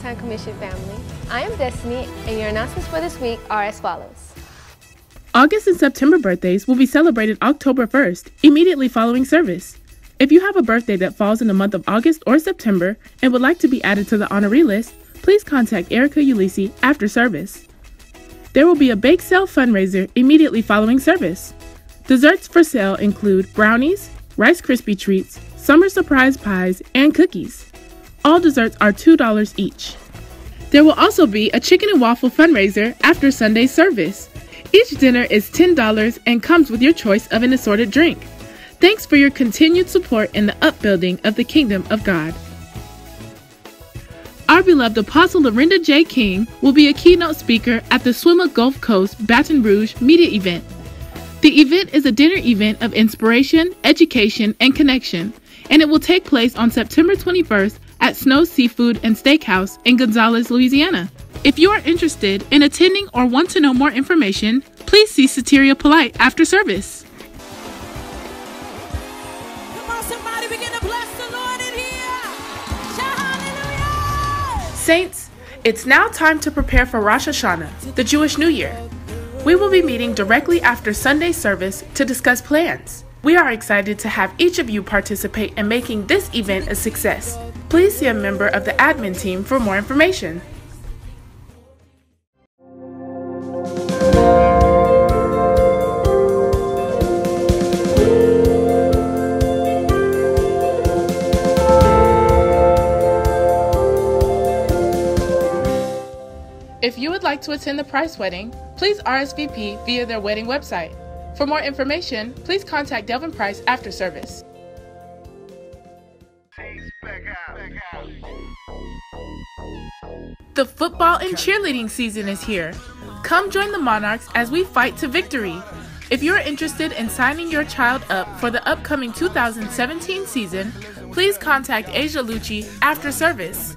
Time Commission family. I am Destiny, and your announcements for this week are as follows. August and September birthdays will be celebrated October 1st, immediately following service. If you have a birthday that falls in the month of August or September and would like to be added to the honoree list, please contact Erica Ulisi after service. There will be a bake sale fundraiser immediately following service. Desserts for sale include brownies, Rice Krispie treats, summer surprise pies, and cookies. All desserts are $2 each. There will also be a chicken and waffle fundraiser after Sunday's service. Each dinner is $10 and comes with your choice of an assorted drink. Thanks for your continued support in the upbuilding of the Kingdom of God. Our beloved Apostle Lorinda J. King will be a keynote speaker at the Swimma Gulf Coast Baton Rouge media event. The event is a dinner event of inspiration, education, and connection, and it will take place on September 21st at Snow Seafood and Steakhouse in Gonzales, Louisiana. If you are interested in attending or want to know more information, please see Soteria Polite after service. Come on, somebody begin to bless the Lord in here. Shout hallelujah. Saints, it's now time to prepare for Rosh Hashanah, the Jewish New Year. We will be meeting directly after Sunday's service to discuss plans. We are excited to have each of you participate in making this event a success. Please see a member of the admin team for more information. If you would like to attend the Price Wedding, please RSVP via their wedding website. For more information, please contact Delvin Price after service. The football and cheerleading season is here. Come join the Monarchs as we fight to victory. If you are interested in signing your child up for the upcoming 2017 season, please contact Asia Lucci after service.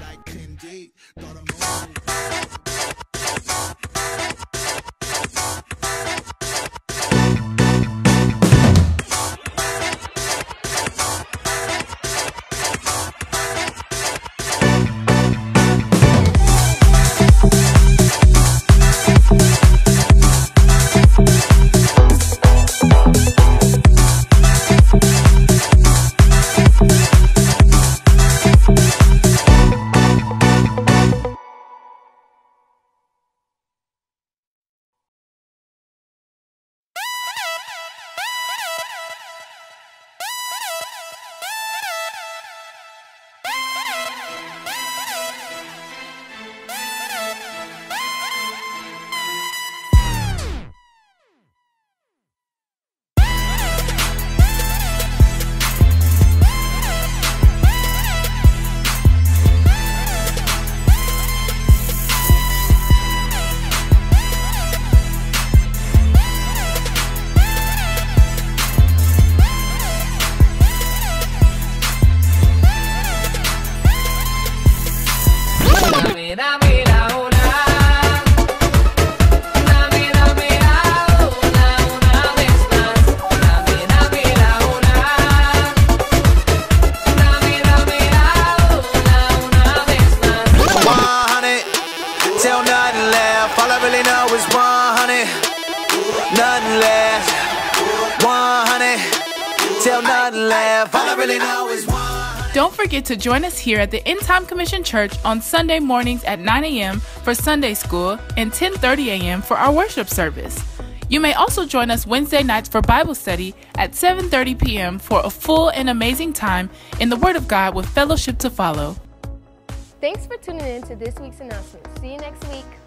Don't forget to join us here at the End Time Commission Church on Sunday mornings at 9 a.m. for Sunday School and 10:30 a.m. for our worship service. You may also join us Wednesday nights for Bible study at 7:30 p.m. for a full and amazing time in the Word of God with fellowship to follow. Thanks for tuning in to this week's announcement. See you next week.